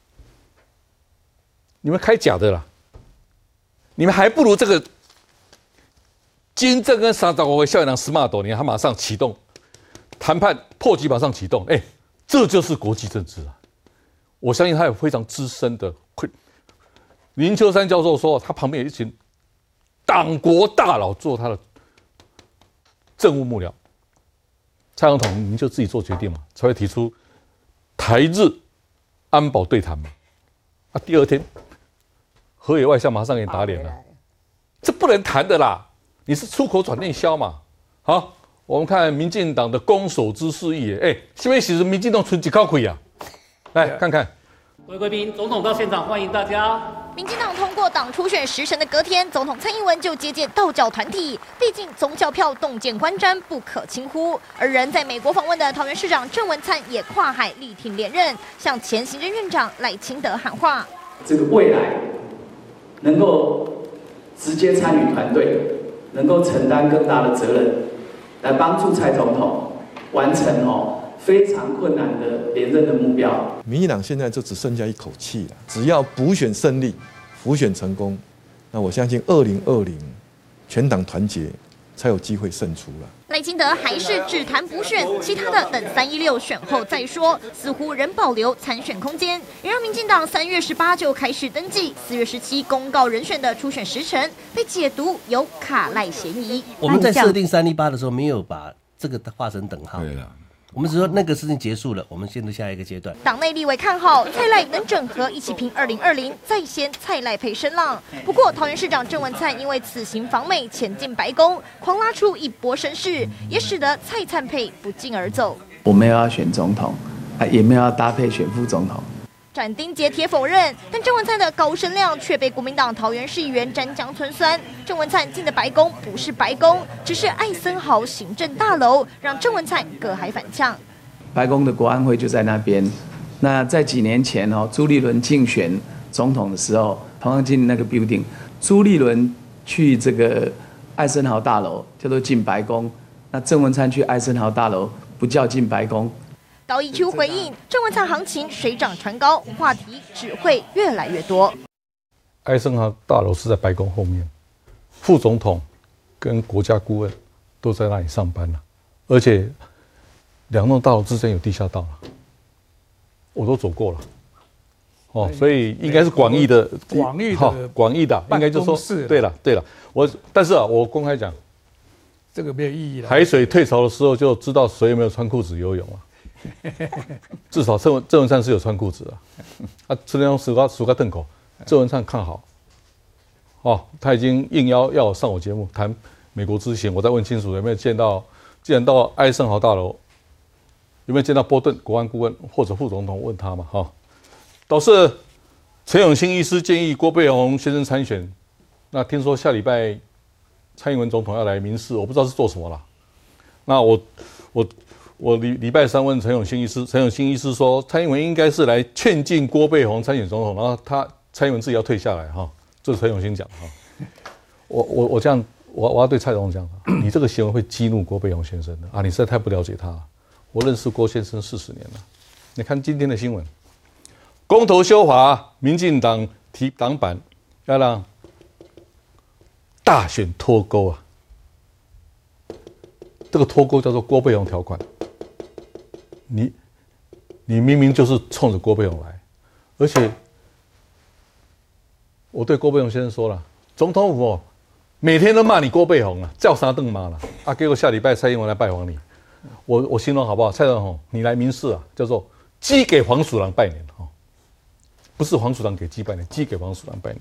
A: 你们开假的啦，你们还不如这个金正跟三十五位校园党 smart， 你看他马上启动谈判破局，马上启动，哎、欸，这就是国际政治啊！我相信他有非常资深的。林秋山教授说，他旁边有一群党国大佬做他的政务幕僚。蔡总统，您就自己做决定嘛，才会提出台日安保对谈嘛。啊，第二天河野外相马上给你打脸了，这不能谈的啦！你是出口转内销嘛？好，我们看民进党的攻守之势意，哎，是不是其实民进党存几口气啊？来看看，
I: 各位贵宾，总统到现场，欢迎大家。
J: 民进党通过党初选时程的隔天，总统蔡英文就接见道教团体，毕竟宗教票洞见观瞻，不可轻忽。而人在美国访问的桃园市长郑文灿也跨海力挺连任，向前行政院长赖清德喊话：
I: 这个未来能够直接参与团队，能够承担更大的责任，来帮助蔡总统完成哦。非常困难的连任的目标，
K: 民进党现在就只剩下一口气了。只要补选胜利，补选成功，那我相信二零二零全党团结才有机会胜出了。
J: 赖清德还是只谈补选，其他的等三一六选后再说，似乎仍保留参选空间，也让民进党三月十八就开始登记，四月十七公告人选的初选时程，被解读有卡赖嫌疑。
L: 我们在设定三一八的时候，没有把这个画成等号。对了。我们只说那个事情结束了，我们进入下一个阶段。
J: 党内立委看好蔡赖能整合一起拼二零二零，再掀蔡赖配声浪。不过桃园市长郑文灿因为此行访美前进白宫，狂拉出一波声势，也使得蔡灿配不胫而走。
I: 我没有要选总统，啊，也没有要搭配选副总统。
J: 斩钉截铁否认，但郑文灿的高声量却被国民党桃园市议员沾江村酸。郑文灿进的白宫不是白宫，只是艾森豪行政大楼，让郑文灿隔海反呛。
I: 白宫的国安会就在那边。那在几年前哦，朱立伦竞选总统的时候，同样进那个 building， 朱立伦去这个艾森豪大楼叫做进白宫，那郑文灿去艾森豪大楼不叫进白宫。
J: 高一 Q 回应，郑文灿行情水涨船高，话题只会越来越多。
A: 艾森豪大楼是在白宫后面，副总统跟国家顾问都在那里上班了，而且两栋大楼之间有地下道了，我都走过了。哦，所以应该是广义的，
B: 广义的，
A: 广义的，应该就说对了，对了。我但是啊，我公开讲，
B: 这个没有意义了。
A: 海水退潮的时候就知道谁有没有穿裤子游泳了。至少郑文郑文灿是有穿裤子的，啊，陈良数个数个瞪口，郑文灿看好，哦，他已经应邀要我上我节目谈美国之前，我再问清楚有没有见到，既然到艾森豪大楼， 有没有见到波顿国安顾问或者副总统？问他嘛，哈，都是陈永兴医师建议郭背宏先生参选。那听说下礼拜蔡英文总统要来民视，我不知道是做什么啦。那我我我礼礼拜三问陈永兴医师，陈永兴医师说蔡英文应该是来劝进郭背宏参选总统，然后他蔡英文自己要退下来哈，这是陈永兴讲的哈。我我我这样，我我要对蔡总统讲，你这个行为会激怒郭背宏先生的啊！你实在太不了解他了。我认识郭先生四十年了，你看今天的新闻，公投修法，民进党提党版要让大选脱钩啊！这个脱钩叫做郭背宏条款。你你明明就是冲着郭背宏来，而且我对郭背宏先生说了，总统府哦，每天都骂你郭背宏啊，叫啥瞪妈了啊！结果下礼拜蔡英文来拜访你。我我形容好不好？蔡总统，你来民视啊，叫做鸡给黄鼠狼拜年哈，不是黄鼠狼给鸡拜年，鸡给黄鼠狼拜年。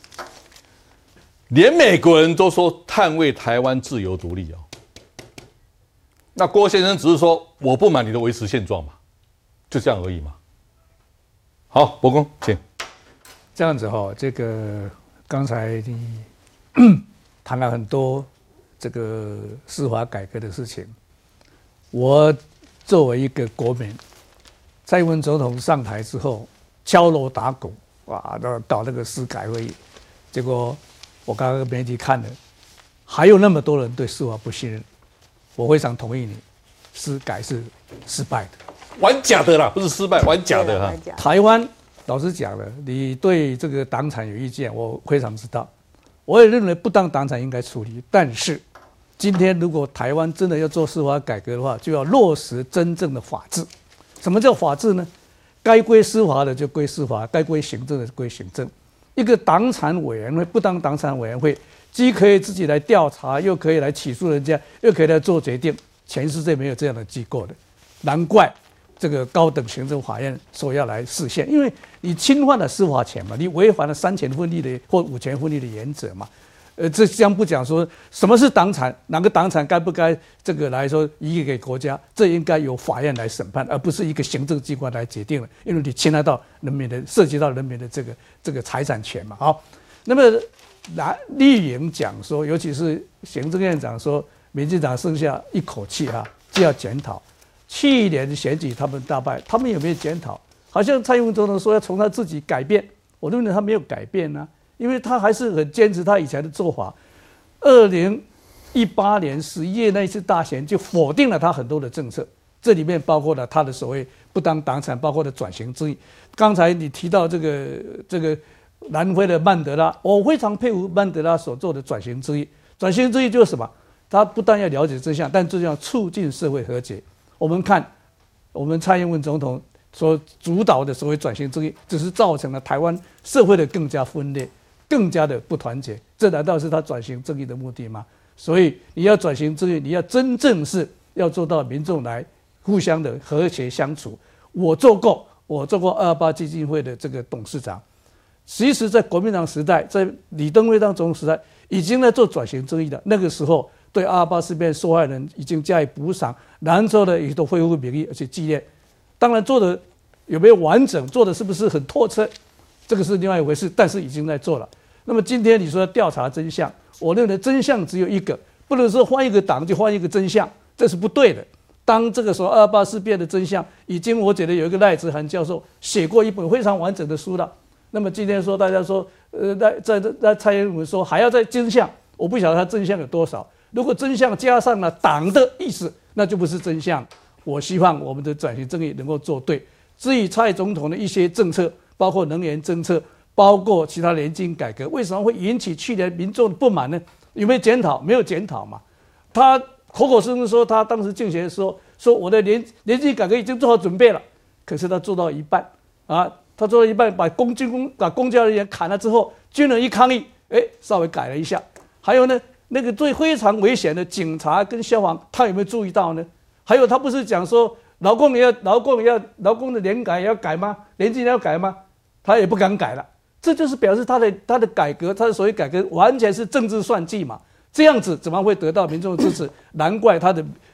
A: 连美国人都说捍卫台湾自由独立哦，那郭先生只是说我不满你的维持现状嘛，就这样而已嘛。好，伯公，请。
B: 这样子哈、哦，这个刚才你谈了很多这个司法改革的事情。我作为一个国民，蔡英文总统上台之后敲锣打鼓，哇，搞那个司改会议，结果我刚刚媒体看了，还有那么多人对司法不信任，我非常同意你，司改是失败的，
A: 玩假的啦，不是失败，玩假的哈。
B: 台湾老实讲了，你对这个党产有意见，我非常知道，我也认为不当党产应该处理，但是。今天如果台湾真的要做司法改革的话，就要落实真正的法治。什么叫法治呢？该归司法的就归司法，该归行政的就归行政。一个党产委员会，不当党产委员会，既可以自己来调查，又可以来起诉人家，又可以来做决定。全世界没有这样的机构的，难怪这个高等行政法院说要来释宪，因为你侵犯了司法权嘛，你违反了三权分立的或五权分立的原则嘛。呃，这将不讲说什么是党产，哪个党产该不该这个来说移给国家，这应该由法院来审判，而不是一个行政机关来决定了，因为你侵害到人民的，涉及到人民的这个这个财产权嘛。好，那么来绿营讲说，尤其是行政院长说，民进党剩下一口气哈、啊，就要检讨。去年的选举他们大败，他们有没有检讨？好像蔡英文总统说要从他自己改变，我认为他没有改变啊。因为他还是很坚持他以前的做法。二零一八年十一月那一次大选就否定了他很多的政策，这里面包括了他的所谓不当党产，包括了转型正义。刚才你提到这个这个南非的曼德拉，我非常佩服曼德拉所做的转型正义。转型正义就是什么？他不但要了解真相，但最重要促进社会和解。我们看我们蔡英文总统所主导的所谓转型正义，只是造成了台湾社会的更加分裂。更加的不团结，这难道是他转型正义的目的吗？所以你要转型正义，你要真正是要做到民众来互相的和谐相处。我做过，我做过二二八基金会的这个董事长。其实，在国民党时代，在李登辉当总统时代，已经在做转型正义的。那个时候，对二二八事变受害人已经加以补偿，然后呢，也都恢复名誉而且纪念。当然，做的有没有完整，做的是不是很透彻，这个是另外一回事。但是已经在做了。那么今天你说要调查真相，我认为真相只有一个，不能说换一个党就换一个真相，这是不对的。当这个时候二二八事变的真相，已经我觉得有一个赖志涵教授写过一本非常完整的书了。那么今天说大家说，呃，在在在蔡英文说还要再真相，我不晓得他真相有多少。如果真相加上了党的意思，那就不是真相。我希望我们的转型正义能够做对。至于蔡总统的一些政策，包括能源政策。包括其他年金改革，为什么会引起去年民众的不满呢？有没有检讨？没有检讨嘛。他口口声声说他当时竞选的时候说我的年年金改革已经做好准备了，可是他做到一半啊，他做到一半把公军工把公教人员砍了之后，军人一抗议，哎，稍微改了一下。还有呢，那个最非常危险的警察跟消防，他有没有注意到呢？还有他不是讲说劳工也要劳工也要劳工的年改也要改吗？年金也要改吗？他也不敢改了。这就是表示他的他的改革，他的所谓改革完全是政治算计嘛，这样子怎么会得到民众的支持？难怪他的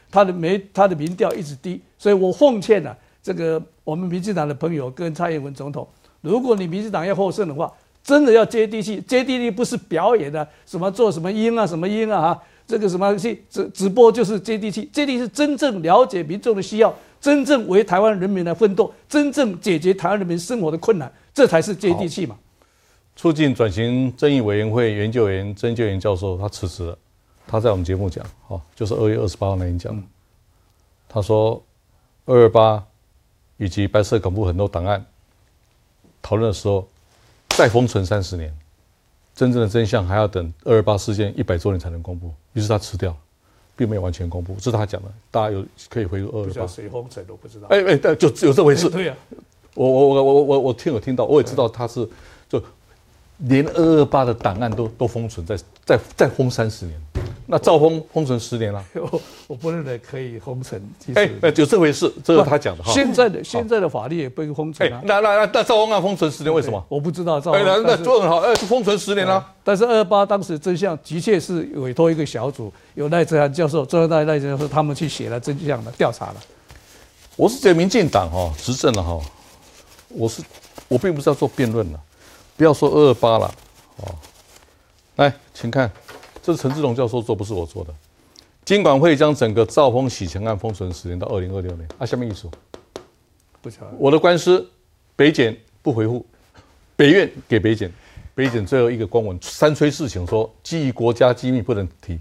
B: 他的没他的民调一直低，所以我奉劝啊，这个我们民进党的朋友跟蔡英文总统，如果你民进党要获胜的话，真的要接地气，接地气不是表演的、啊，什么做什么音啊，什么音啊哈，这个什么去直直播就是接地气，接地气是真正了解民众的需要，真正为台湾人民来奋斗，真正解决台湾人民生活的困难，这才是接地气嘛。
A: 促进转型正义委员会研究员曾救元教授他辞职了，他在我们节目讲，哦，就是二月二十八号那天讲，嗯、他说二二八以及白色恐怖很多档案讨论的时候，再封存三十年，真正的真相还要等二二八事件一百周年才能公布。于是他辞掉，并没有完全公布，这是他讲的。大家有可以回顾二二八。
B: 谁封存都不知道。
A: 哎哎，对，就有这回事。
B: 对啊，
A: 我我我我我我听有听到，我也知道他是就连二二八的档案都都封存，再再再封三十年。那照封封存十年了，
B: 我我不认为可以封存。
A: 哎，有这回事，这是他讲的哈。
B: 现在的现在的法律也不会封存啊。
A: 那那那那照封案封存十年，为什么？
B: 我不知道照。
A: 哎，那那做很好，哎，封存十年了。
B: 但是二二八当时真相的确是委托一个小组，有赖哲涵教授、中央大学赖教授他们去写了真相的调查了。
A: 我是觉得民进党哈执政了哈，我是我并不是要做辩论了，不要说二二八了哦。来，请看。这是陈志龙教授做，不是我做的。金管会将整个兆丰洗钱案封存十年到二零二六年啊，下面意思
B: 不晓得。
A: 我的官司，北检不回复，北院给北检，北检最后一个公文三催四请说，基于国家机密不能提。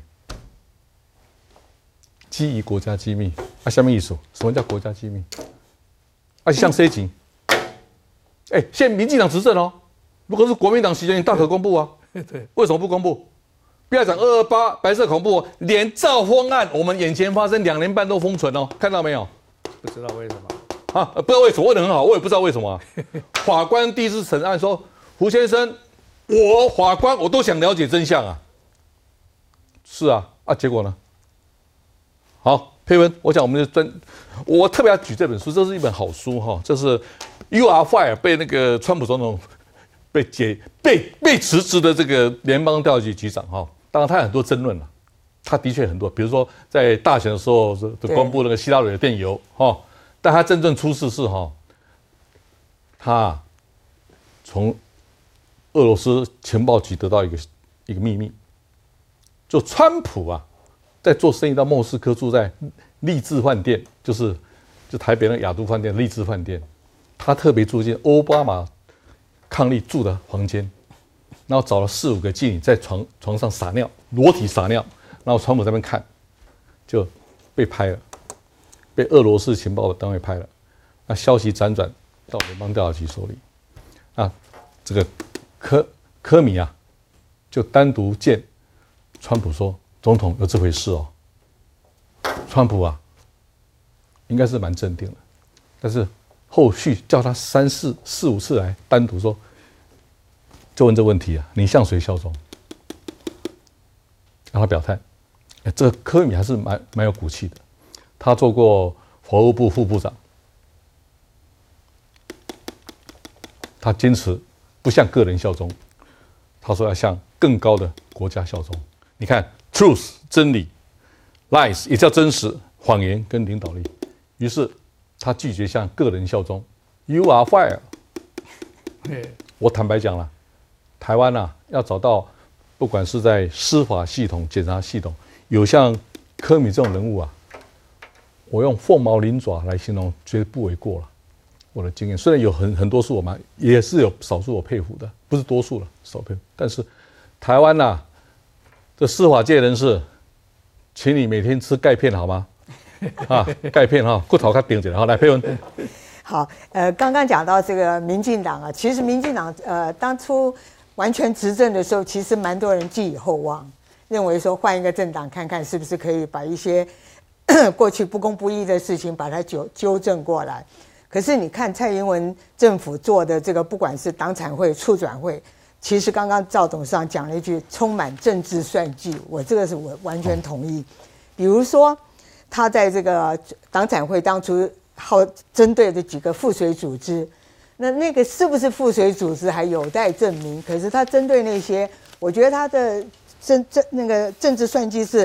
A: 基于国家机密啊，下面意思什么叫国家机密？啊，像这一集，哎，现在民进党执政哦，如果是国民党席间，大可公布啊。
B: 对，
A: 为什么不公布？不要讲二二八白色恐怖，连兆丰案我们眼前发生两年半都封存哦，看到没有？
B: 不知道为什么
A: 啊？不知道为什么，问得很好，我也不知道为什么、啊。法官第一次审案说，胡先生，我法官我都想了解真相啊。是啊，啊，结果呢？好，佩文，我想我们的专，我特别要举这本书，这是一本好书哈，这是 U R Fire 被那个川普总统被解被被辞职的这个联邦调查局局长哈。当然，他有很多争论了，他的确很多，比如说在大选的时候公布那个希拉蕊的电邮哈，但他真正出事是哈，他从俄罗斯情报局得到一个一个秘密，就川普啊，在做生意到莫斯科住在励志饭店，就是就台北那个亚都饭店励志饭店，他特别住进奥巴马伉俪住的房间。然后找了四五个妓女在床床上撒尿，裸体撒尿，然后川普在那边看，就被拍了，被俄罗斯情报单位拍了。那消息辗转到联邦调查局手里，啊，这个科科米啊，就单独见川普说：“总统有这回事哦。”川普啊，应该是蛮镇定的，但是后续叫他三四四五次来单独说。就问这问题啊，你向谁效忠？让他表态。哎，这个科米还是蛮蛮有骨气的。他做过法务部副部长，他坚持不向个人效忠，他说要向更高的国家效忠。你看 ，truth 真理 ，lies 也叫真实，谎言跟领导力。于是他拒绝向个人效忠。You are fired。我坦白讲了。台湾啊，要找到不管是在司法系统、检察系统，有像科米这种人物啊，我用凤毛麟爪来形容，绝对不为过了。我的经验虽然有很很多数我蛮，也是有少数我佩服的，不是多数了，少佩服。但是台湾呐、啊，这司法界人士，请你每天吃钙片好吗？啊，钙片哈，骨头卡顶起来，好来佩文。
G: 好，呃，刚刚讲到这个民进党啊，其实民进党呃当初。完全执政的时候，其实蛮多人寄以厚望，认为说换一个政党看看是不是可以把一些过去不公不义的事情把它纠纠正过来。可是你看蔡英文政府做的这个，不管是党产会、促转会，其实刚刚赵董事长讲了一句充满政治算计，我这个是我完全同意。比如说他在这个党产会当初好针对的几个附随组织。那那个是不是附随组织还有待证明？可是他针对那些，我觉得他的政政那个政治算计是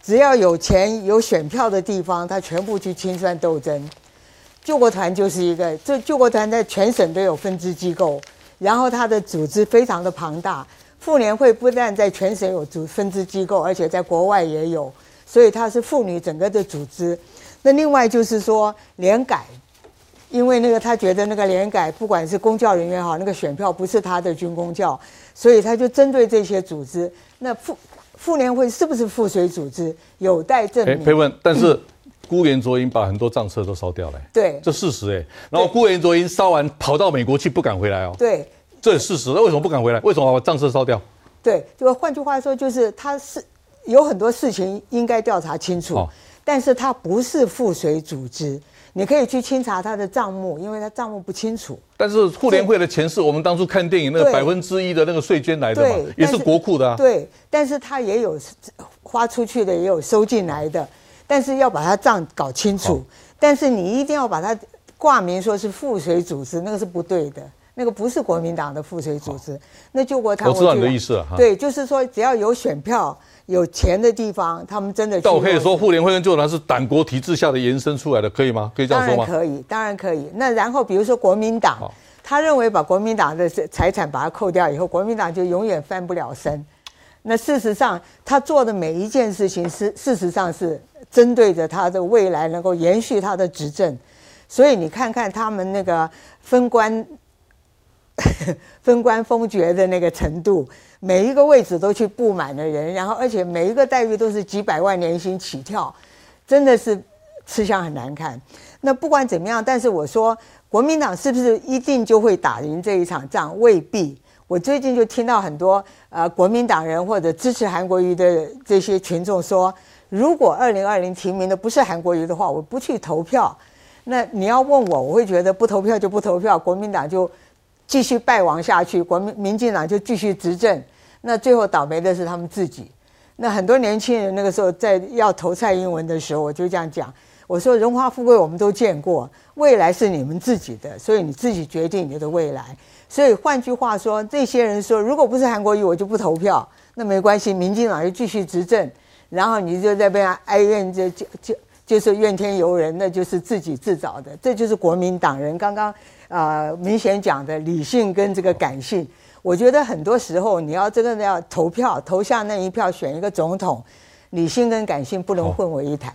G: 只要有钱有选票的地方，他全部去清算斗争。救国团就是一个，这救国团在全省都有分支机构，然后它的组织非常的庞大。妇联会不但在全省有组分支机构，而且在国外也有，所以它是妇女整个的组织。那另外就是说联改，因为那个他觉得那个联改不管是公教人员好，那个选票不是他的军公教，所以他就针对这些组织。那妇妇联会是不是附随组织，有待证明。
A: 哎，佩文，但是辜延卓英把很多账册都烧掉了，
G: 对，
A: 这事实哎。然后辜延卓英烧完跑到美国去，不敢回来哦。
G: 对，
A: 这是事实。那为什么不敢回来？为什么把账册烧掉？
G: 对，就换句话说，就是他是有很多事情应该调查清楚，哦、但是他不是附随组织。你可以去清查他的账目，因为他账目不清楚。
A: 但是妇联会的钱是我们当初看电影那个百分之一的那个税捐来的嘛，也是国库的啊。
G: 对，但是他也有花出去的，也有收进来的，但是要把他账搞清楚。哦、但是你一定要把它挂名说是附随组织，那个是不对的，那个不是国民党的附随组织。那救国团，
A: 我知道你的意思了。
G: 对，就是说只要有选票。有钱的地方，他们真的。
A: 但我可以说，妇联会跟救国团是党国体制下的延伸出来的，可以吗？可以这样说吗？
G: 当然可以，当然可以。那然后，比如说国民党，他认为把国民党的财产把它扣掉以后，国民党就永远翻不了身。那事实上，他做的每一件事情是，事实上是针对着他的未来能够延续他的执政。所以你看看他们那个分官。分官封爵的那个程度，每一个位置都去布满了人，然后而且每一个待遇都是几百万年薪起跳，真的是吃相很难看。那不管怎么样，但是我说国民党是不是一定就会打赢这一场仗？未必。我最近就听到很多呃国民党人或者支持韩国瑜的这些群众说，如果二零二零提名的不是韩国瑜的话，我不去投票。那你要问我，我会觉得不投票就不投票，国民党就继续败亡下去，国民民进党就继续执政，那最后倒霉的是他们自己。那很多年轻人那个时候在要投蔡英文的时候，我就这样讲，我说荣华富贵我们都见过，未来是你们自己的，所以你自己决定你的未来。所以换句话说，这些人说如果不是韩国瑜我就不投票，那没关系，民进党就继续执政，然后你就在边哀怨就就就就是怨天尤人，那就是自己自找的，这就是国民党人刚刚。呃，明显讲的理性跟这个感性，我觉得很多时候你要真的要投票，投下那一票选一个总统，理性跟感性不能混为一谈。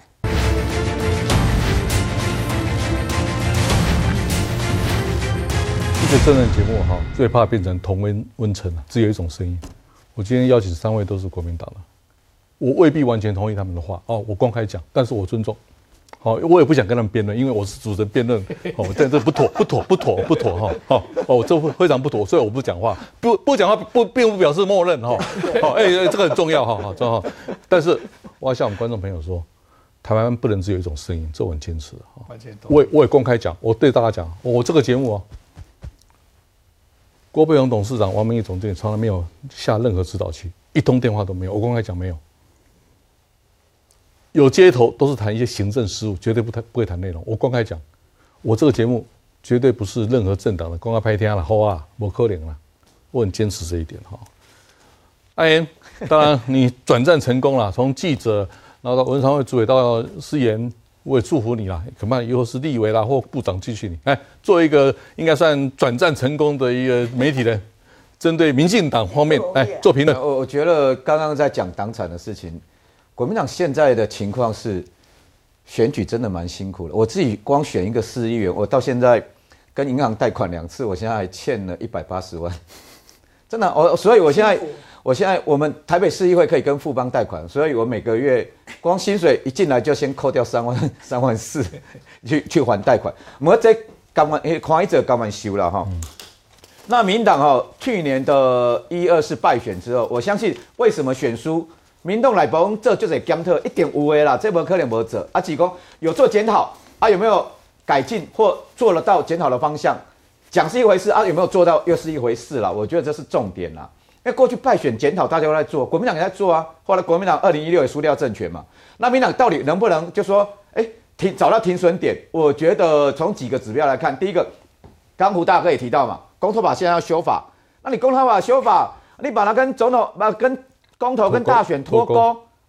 A: 一个政论节目哈，最怕变成同温温层了，只有一种声音。我今天邀请三位都是国民党的，我未必完全同意他们的话哦，我公开讲，但是我尊重。好，我也不想跟他们辩论，因为我是主持人辩论，哦，这这不妥，不妥，不妥，不妥哈，好，哦，这非常不妥，所以我不讲话，不不讲话不并不表示默认哈，好，哎，这个很重要哈，好，重要。但是我要向我们观众朋友说，台湾不能只有一种声音，这我很坚持的哈。我也我也公开讲，我对大家讲，我这个节目哦，郭培荣董事长、王明义总经理从来没有下任何指导期，一通电话都没有，我公开讲没有。有街头都是谈一些行政事务，绝对不谈不会谈内容。我公开讲，我这个节目绝对不是任何政党的公开拍天了，好啊，不可能了。我很坚持这一点哈。艾言，当然你转战成功了，从记者，然后到文传会主委到司研，我也祝福你啦。恐怕以后是立委啦或部长继续你，哎，做一个应该算转战成功的一个媒体人，针对民进党方面，哎，做评论。
H: 我我觉得刚刚在讲党产的事情。国民党现在的情况是，选举真的蛮辛苦的。我自己光选一个市议员，我到现在跟银行贷款两次，我现在还欠了一百八十万，真的。我所以，我现在，我现在我们台北市议会可以跟富邦贷款，所以我每个月光薪水一进来就先扣掉三万三万四，去去还贷款。我这刚完，看一者刚完修了哈。那民党哈，去年的一二四败选之后，我相信为什么选输？民众来帮这就是检讨，一定有的啦，这不可能没做。啊，只讲有做检讨啊，有没有改进或做得到检讨的方向，讲是一回事啊，有没有做到又是一回事啦。我觉得这是重点啦。因为过去败选检讨大家都在做，国民党也在做啊。后来国民党二零一六也输掉政权嘛，那民党到底能不能就说，哎、欸，停找到停损点？我觉得从几个指标来看，第一个，刚胡大哥也提到嘛，公投法现在要修法，那你公投法修法，你把它跟总统把跟公投跟大选脱钩，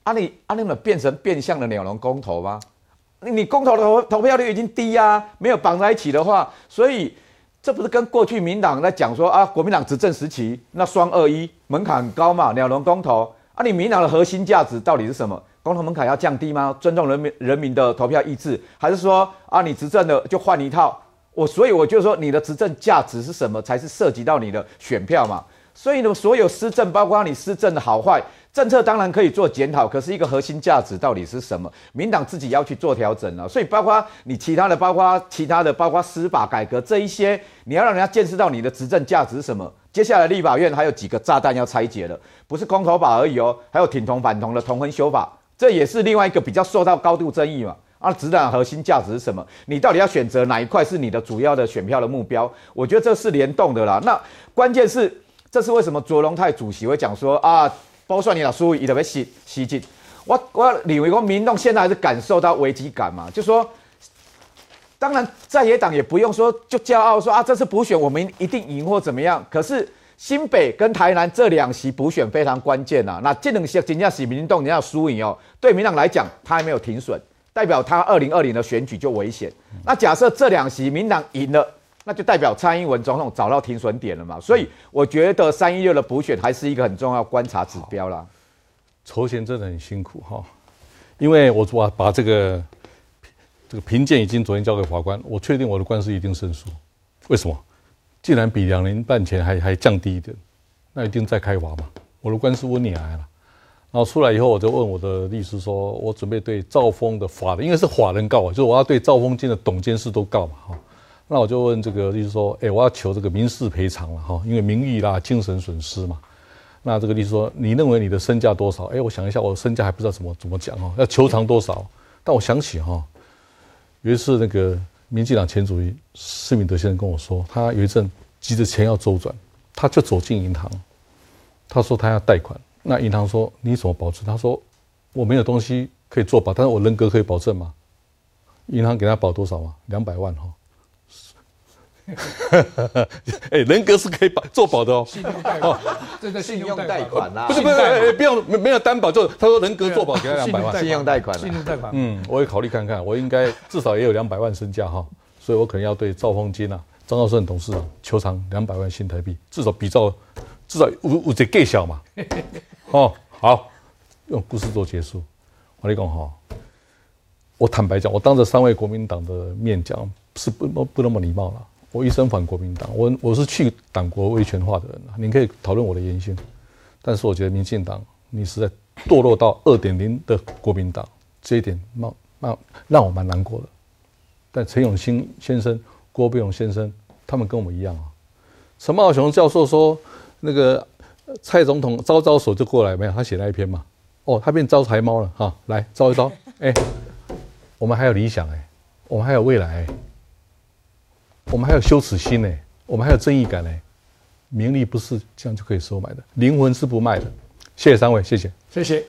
H: 啊你啊你们变成变相的鸟笼公投吗？你你公投的投投票率已经低啊，没有绑在一起的话，所以这不是跟过去民党在讲说啊，国民党执政时期那双二一门槛很高嘛，鸟笼公投啊，你民党的核心价值到底是什么？公投门槛要降低吗？尊重人民人民的投票意志，还是说啊你执政的就换一套？我所以我就说你的执政价值是什么，才是涉及到你的选票嘛。所以呢，所有施政，包括你施政的好坏，政策当然可以做检讨，可是一个核心价值到底是什么？民党自己要去做调整啊。所以包括你其他的，包括其他的，包括司法改革这一些，你要让人家见识到你的执政价值是什么。接下来立法院还有几个炸弹要拆解了，不是公投法而已哦，还有挺同反同的同婚修法，这也是另外一个比较受到高度争议嘛。啊，执政核心价值是什么？你到底要选择哪一块是你的主要的选票的目标？我觉得这是联动的啦。那关键是。这是为什么卓荣泰主席会讲说啊，包算你老输，伊特别吸吸进。我我认为说民众现在还是感受到危机感嘛，就说，当然在野党也不用说就骄傲说啊，这次补选我们一定赢或怎么样。可是新北跟台南这两席补选非常关键啊，那这两席真正是民众你要输赢哦，对民党来讲他还没有停损，代表他二零二零的选举就危险。那假设这两席民党赢了。那就代表蔡英文总统找到停损点了嘛，所以我觉得三一六的补选还是一个很重要观察指标啦。
A: 筹钱真的很辛苦哈，因为我把把这个这个评鉴已经昨天交给法官，我确定我的官司一定胜诉。为什么？既然比两年半前还还降低一点，那一定再开罚嘛。我的官司温你来了，然后出来以后，我就问我的律师说，我准备对兆丰的法人，因为是法人告啊，就是我要对兆丰金的董监事都告嘛哈。那我就问这个律师说，哎、欸，我要求这个民事赔偿了哈，因为名誉啦、精神损失嘛。那这个律师说，你认为你的身价多少？哎、欸，我想一下，我的身价还不知道怎么怎么讲哈，要求偿多少？但我想起哈，有一次那个民进党前主席施明德先生跟我说，他有一阵急着钱要周转，他就走进银行，他说他要贷款。那银行说你怎么保证？他说我没有东西可以做保，但是我人格可以保证吗？银行给他保多少嘛？两百万哈。哎，人格是可以保做保的哦。
B: 信用贷款，这个信用贷款
H: 啦，
A: 不是不是，不用没有担保，就他说人格做保给他两百万，
H: 信用贷款，
B: 信用贷款。
A: 嗯，我也考虑看看，我应该至少也有两百万身价哈，所以我可能要对兆丰金啊、张兆顺董事长求偿两百万新台币，至少比照至少有有这计小嘛。哦，好，用故事做结束。我跟你讲哈，我坦白讲，我当着三位国民党的面讲，是不不那么礼貌了。我一生反国民党，我我是去党国威权化的人，您可以讨论我的言行，但是我觉得民进党你实在堕落到 二点零 的国民党，这一点蛮蛮让我蛮难过的。但陈永新先生、郭伯勇先生，他们跟我们一样啊。陈茂雄教授说，那个蔡总统招招手就过来，没有？他写那一篇嘛。哦，他变招财猫了哈，来招一招。哎、欸，我们还有理想哎、欸，我们还有未来、欸。我们还有羞耻心呢、欸，我们还有正义感呢、欸，名利不是这样就可以收买的，灵魂是不卖的。谢谢三位，谢谢，
B: 谢谢。